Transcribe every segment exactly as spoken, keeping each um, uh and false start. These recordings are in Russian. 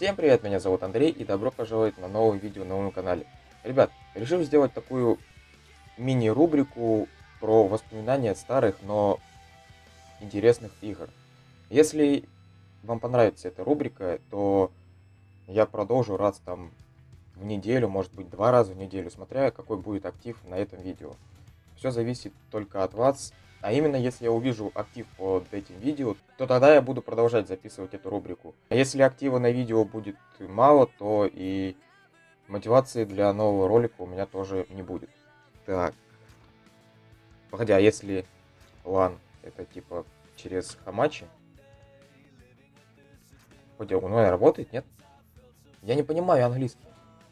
Всем привет, меня зовут Андрей и добро пожаловать на новое видео на моем канале. Ребят, решил сделать такую мини-рубрику про воспоминания старых, но интересных игр. Если вам понравится эта рубрика, то я продолжу раз там в неделю, может быть два раза в неделю, смотря какой будет актив на этом видео. Все зависит только от вас. А именно, если я увижу актив под этим видео, то тогда я буду продолжать записывать эту рубрику. А если актива на видео будет мало, то и мотивации для нового ролика у меня тоже не будет. Так. Погоди, а если лан это типа через хамачи? Хоть онлайн работает, нет? Я не понимаю английский.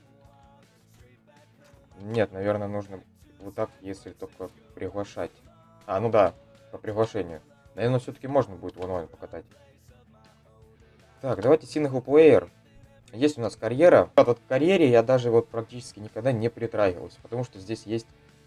Нет, наверное, нужно вот так, если только приглашать. А, ну да, по приглашению. Наверное, все-таки можно будет в онлайн покатать. Так, давайте синглплеер. Есть у нас карьера. А вот к карьере я даже вот практически никогда не притрагивался, потому что здесь есть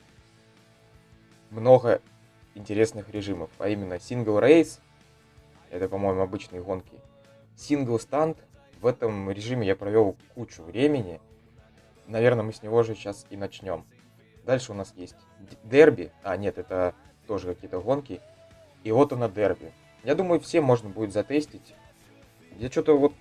много интересных режимов. А именно сингл рейс, это, по-моему, обычные гонки. Сингл станд, в этом режиме я провел кучу времени. Наверное, мы с него же сейчас и начнем. Дальше у нас есть дерби. А, нет, это тоже какие-то гонки. И вот оно дерби. Я думаю, всем можно будет затестить. Я что-то вот...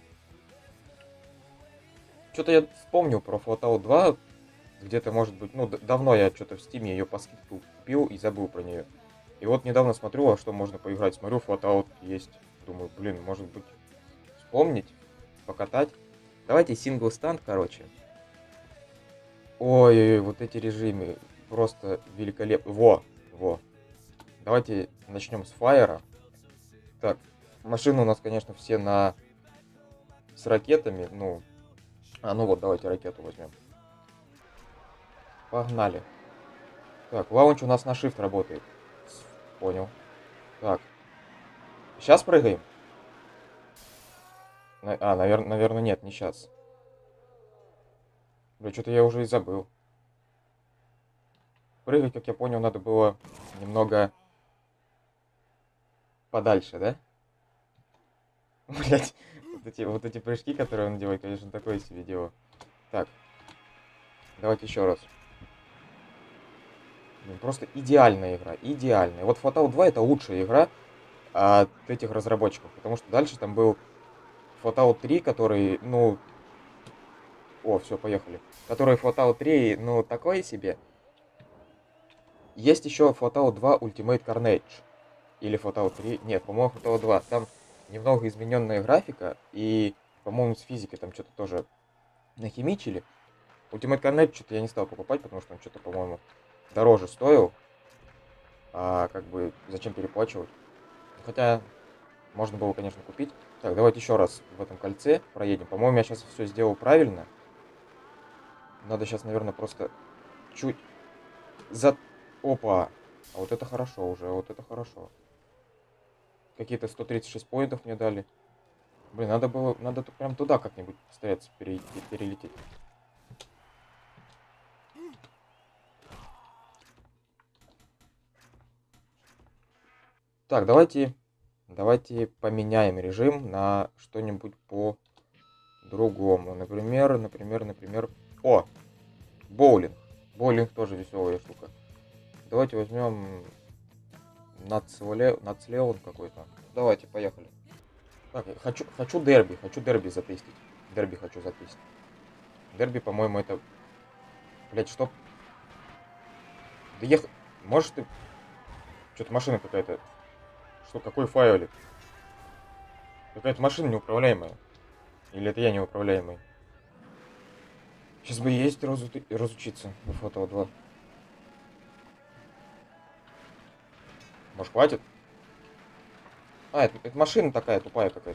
Что-то я вспомнил про Fallout два. Где-то, может быть, ну, давно я что-то в Steam ее по скидке купил и забыл про нее. И вот недавно смотрю, а что можно поиграть. Смотрю, Fallout есть. Думаю, блин, может быть, вспомнить, покатать. Давайте сингл станд, короче. Ой-ой-ой, вот эти режимы просто великолепны. Во, во. Давайте начнем с фаера. Так, машины у нас, конечно, все на... с ракетами. Ну, а ну вот, давайте ракету возьмем. Погнали. Так, лаунч у нас на shift работает. Понял. Так. Сейчас прыгаем? На... А, навер... наверное, нет, не сейчас. Бля, что-то я уже и забыл. Прыгать, как я понял, надо было немного подальше, да? Блять, вот эти, вот эти прыжки, которые он делает, конечно, такое себе дело. Так, давайте еще раз. Блин, просто идеальная игра, идеальная. Вот Fallout два это лучшая игра от этих разработчиков, потому что дальше там был Fallout три, который, ну... О, все, поехали. Который Fallout три, ну, такой себе. Есть еще Fallout два Ultimate Carnage. Или Fallout три. Нет, по-моему, Fallout два. Там немного измененная графика. И, по-моему, с физикой там что-то тоже нахимичили. Ultimate Carnage что-то я не стал покупать, потому что он что-то, по-моему, дороже стоил. А как бы зачем переплачивать? Хотя можно было, конечно, купить. Так, давайте еще раз в этом кольце проедем. По-моему, я сейчас все сделал правильно. Надо сейчас, наверное, просто чуть за... Опа! А вот это хорошо уже, вот это хорошо. Какие-то сто тридцать шесть поинтов мне дали. Блин, надо было, надо прям туда как-нибудь стараться перейти, перелететь. Так, давайте, давайте поменяем режим на что-нибудь по другому. Например, например, например... О! Боулинг. Боулинг тоже веселая штука. Давайте возьмем Нацлеон какой-то. Давайте, поехали. Так, хочу, хочу дерби, хочу дерби затестить. Дерби хочу затестить. Дерби, по-моему, это... Блять, что? Да ехать... Можешь ты... Что-то машина какая-то... Что, какой файлик? Какая-то машина неуправляемая. Или это я неуправляемый? Сейчас бы есть разу... разучиться в Fallout два. Может, хватит? А, это, это машина такая тупая какая-то.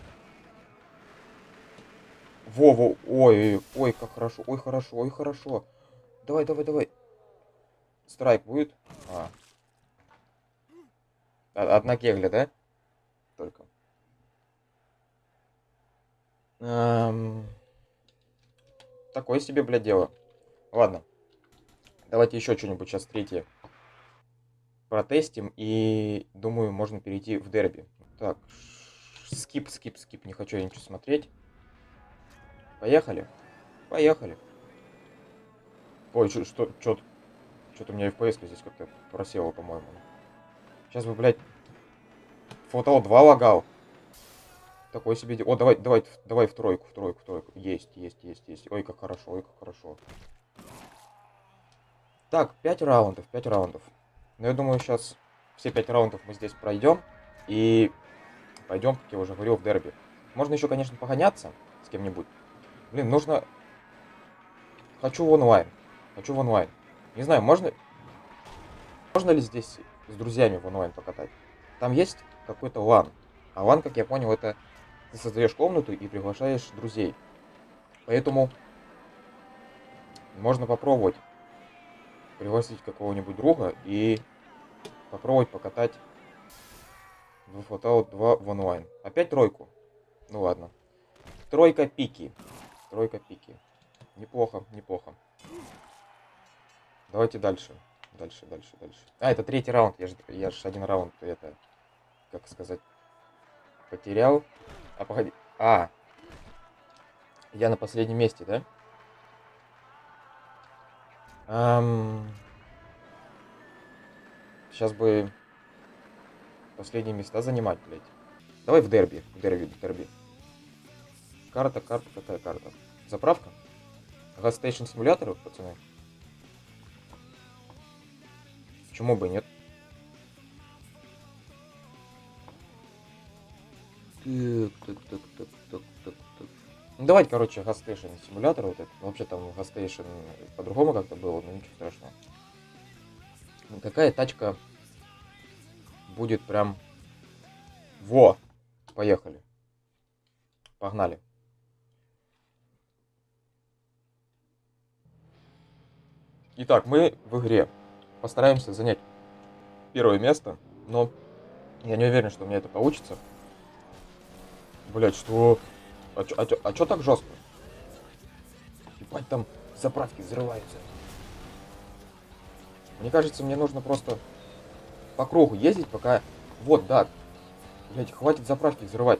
Во-во, ой, ой, как хорошо, ой, хорошо, ой, хорошо. Давай, давай, давай. Страйк будет? А. Одна кегля, да? Только. Эм... Такое себе, блядь, дело. Ладно. Давайте еще что-нибудь сейчас третье протестим. И думаю, можно перейти в дерби. Так. Скип, скип, скип. Не хочу я ничего смотреть. Поехали. Поехали. Ой, что, что, что, что-то у меня эф пи эс здесь как-то просело, по-моему. Сейчас бы, блядь, Fatal два лагал. Такой себе... О, давай, давай, давай в тройку, в тройку, в тройку. Есть, есть, есть, есть. Ой, как хорошо, ой, как хорошо. Так, пять раундов, пять раундов. Но я думаю, сейчас все пять раундов мы здесь пройдем. И пойдем, как я уже говорил, в дерби. Можно еще, конечно, погоняться с кем-нибудь. Блин, нужно... Хочу в онлайн. Хочу в онлайн. Не знаю, можно... Можно ли здесь с друзьями в онлайн покатать? Там есть какой-то лан. А лан, как я понял, это ты создаешь комнату и приглашаешь друзей. Поэтому можно попробовать пригласить какого-нибудь друга и попробовать покатать в Fallout два в онлайн. Опять тройку? Ну ладно. Тройка пики. Тройка пики. Неплохо, неплохо. Давайте дальше. Дальше, дальше, дальше. А, это третий раунд. Я же я ж один раунд, это, как сказать, потерял. А, погоди. А, я на последнем месте, да? Ам... Сейчас бы последние места занимать, блядь. Давай в дерби. В дерби, в дерби. Карта, карта, какая карта? Заправка? Gas Station симулятор, пацаны? Почему бы и нет? Так, так, так, так, так, так, так. Ну давайте, короче, Gas Station симулятор вот этот. Вообще там Gas Station по-другому как-то было, но ничего страшного. Какая тачка будет прям... Во! Поехали. Погнали. Итак, мы в игре постараемся занять первое место, но я не уверен, что у меня это получится. Блять, что? А чё, а чё, а чё так жестко? Ебать, там заправки взрываются. Мне кажется, мне нужно просто по кругу ездить, пока... Вот, да. Блять, хватит заправки взрывать.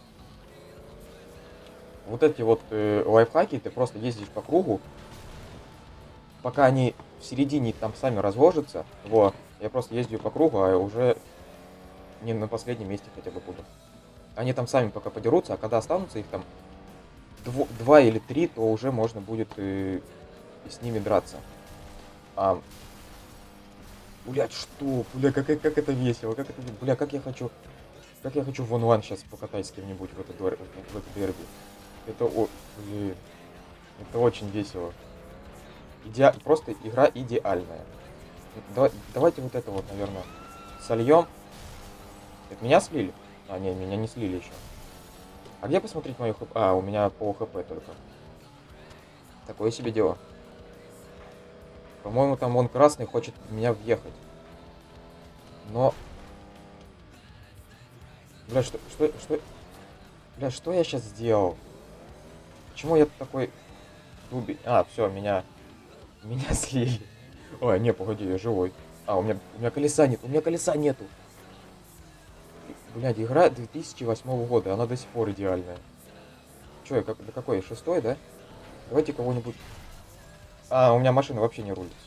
Вот эти вот э, лайфхаки, ты просто ездишь по кругу, пока они в середине там сами разложатся. Во, я просто ездил по кругу, а уже не на последнем месте хотя бы буду. Они там сами пока подерутся, а когда останутся их там дв- два или три, то уже можно будет э, с ними драться. А, блять, что? Бля, как, как это весело, как это, бля, как я хочу, как я хочу в онлайн сейчас покатать с кем-нибудь в это, в это дерби. Это, о, блин, это очень весело. Иде... Просто игра идеальная. Давай, давайте вот это вот, наверное, сольем. Это меня слили? А, не, меня не слили еще. А где посмотреть мою хп? А, у меня по хп только. Такое себе дело. По-моему, там он красный хочет в меня въехать. Но... Бля, что... Что... Что... Бля, что я сейчас сделал? Почему я такой... Дуби... А, все, меня... Меня слили. Ой, не, погоди, я живой. А, у меня, у меня колеса нет, у меня колеса нету. Блядь, игра две тысячи восьмого года, она до сих пор идеальная. Че, я как, да какой, шестой, да? Давайте кого-нибудь... А, у меня машина вообще не рулит.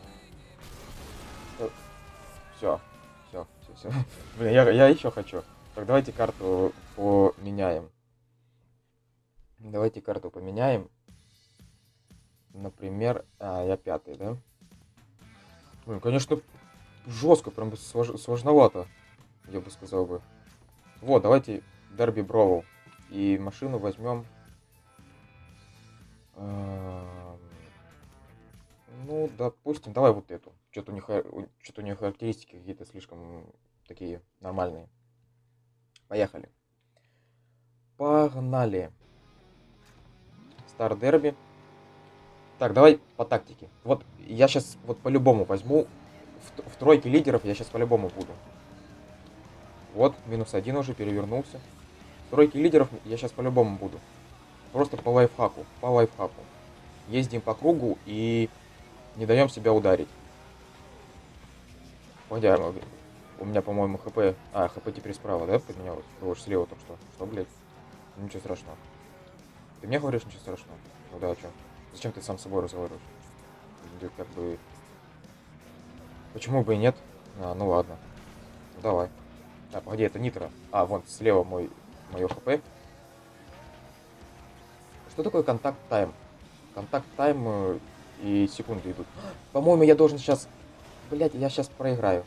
Все, все, все, все. Блин, я, я еще хочу. Так, давайте карту поменяем. Давайте карту поменяем. Например, а, я пятый, да? Блин, конечно, жестко, прям слож... сложновато, я бы сказал бы. Вот, давайте Дерби Броул. И машину возьмем. Эм, Ну, допустим, давай вот эту. Что-то у них, что-то у них характеристики какие-то слишком такие нормальные. Поехали. Погнали. Стар Дерби. Так, давай по тактике. Вот я сейчас вот по-любому возьму. В, в тройке лидеров я сейчас по-любому буду. Вот, минус один уже перевернулся. В тройке лидеров я сейчас по-любому буду. Просто по лайфхаку. По лайфхаку. Ездим по кругу и не даем себя ударить. Погоди, у меня, по-моему, хп... А, хп теперь справа, да, подменялось? Было же слева только что. Что, блядь? Ничего страшного. Ты мне говоришь, ничего страшного? Ну да, а чё? Зачем ты сам с собой разговариваешь? Да, как бы... Почему бы и нет? А, ну ладно. Ну давай. А, погоди, это нитро. А, вон, слева мой... Мое хп. Что такое контакт тайм? Контакт тайм э, и секунды идут. По-моему, я должен сейчас... Блять, я сейчас проиграю.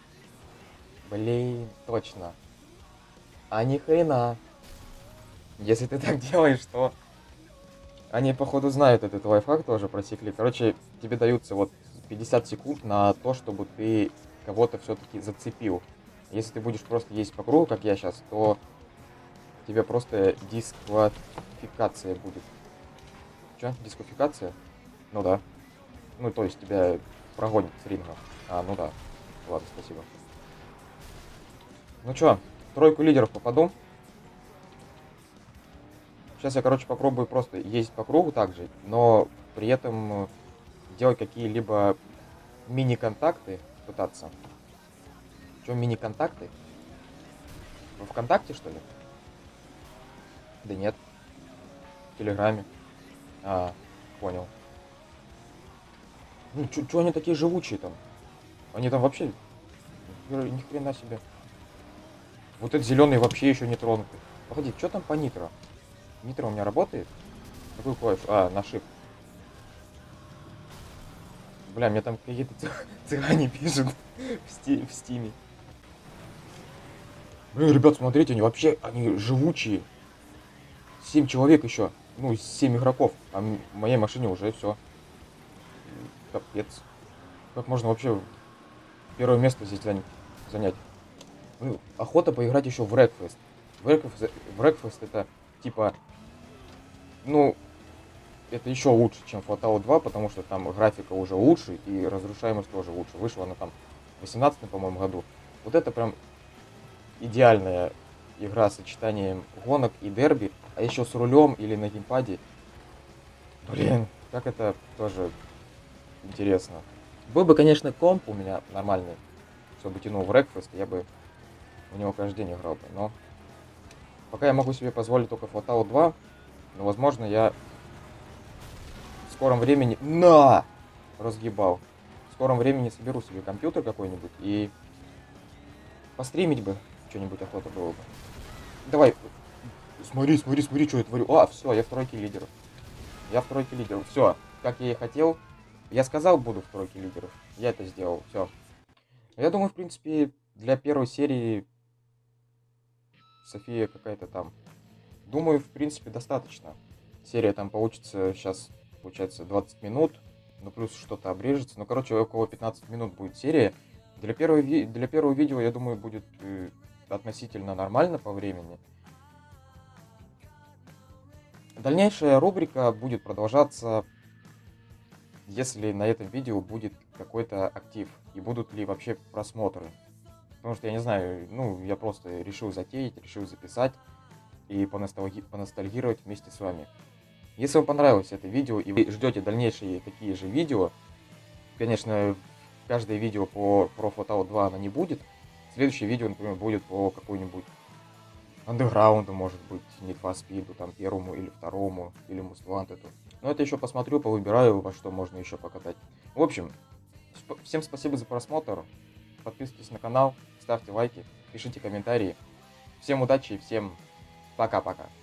Блин, точно. А ни хрена. Если ты так делаешь, то... Они, походу, знают этот лайфхак тоже, просекли. Короче, тебе даются вот пятьдесят секунд на то, чтобы ты кого-то все-таки зацепил. Если ты будешь просто есть по кругу, как я сейчас, то тебе просто дисквалификация будет. Че? Дисквалификация? Ну да. Ну, то есть тебя прогонят с ринга. А, ну да. Ладно, спасибо. Ну чё, в тройку лидеров попаду. Сейчас я, короче, попробую просто ездить по кругу также, но при этом делать какие-либо мини-контакты пытаться. Что мини-контакты? Во ВКонтакте, что ли? Да нет. В Телеграме. А, понял. Ну, чё они такие живучие там? Они там вообще... Ни хрена себе. Вот этот зеленый вообще еще не тронутый. Погоди, что там по нитро? Нитро у меня работает? Какую клавишу? А, на shift. Бля, мне там какие-то цыгане пишут в, сти в стиме. Блин, ребят, смотрите, они вообще, они живучие. Семь человек еще. Ну, семь игроков. А в моей машине уже все. Капец. Как можно вообще первое место здесь занять? Ну, охота поиграть еще в Wreckfest. Wreckfest, Wreckfest это типа... Ну, это еще лучше, чем Fallout два, потому что там графика уже лучше и разрушаемость тоже лучше. Вышла она там в восемнадцатом, по-моему, году. Вот это прям идеальная игра с сочетанием гонок и дерби, а еще с рулем или на геймпаде. Блин, как это тоже интересно. Был бы, конечно, комп у меня нормальный, чтобы тянул в Wreckfest, я бы в него каждый день играл бы, но пока я могу себе позволить только Fallout два, но, возможно, я в скором времени... На! Разгибал. В скором времени соберу себе компьютер какой-нибудь и постримить бы что-нибудь охота было бы. Давай. Смотри, смотри, смотри, что я творю. А, все, я в тройке лидеров. Я в тройке лидеров. Все, как я и хотел. Я сказал, буду в тройке лидеров. Я это сделал. Все. Я думаю, в принципе, для первой серии София какая-то там. Думаю, в принципе, достаточно. Серия там получится сейчас, получается, двадцать минут. Ну, плюс что-то обрежется. Ну, короче, около пятнадцать минут будет серия. Для, первой, ви... для первого видео, я думаю, будет э, относительно нормально по времени. Дальнейшая рубрика будет продолжаться, если на этом видео будет какой-то актив. И будут ли вообще просмотры. Потому что я не знаю, ну, я просто решил затеять, решил записать и поностальги... поностальгировать вместе с вами. Если вам понравилось это видео и вы ждете дальнейшие такие же видео, конечно, каждое видео по про Fallout два оно не будет. Следующее видео, например, будет по какой-нибудь андеграунду, может быть, Need for Speed, там, первому или второму, или Most Wanted. Но это еще посмотрю, повыбираю, во что можно еще покатать. В общем, всем спасибо за просмотр. Подписывайтесь на канал, ставьте лайки, пишите комментарии. Всем удачи и всем пока-пока.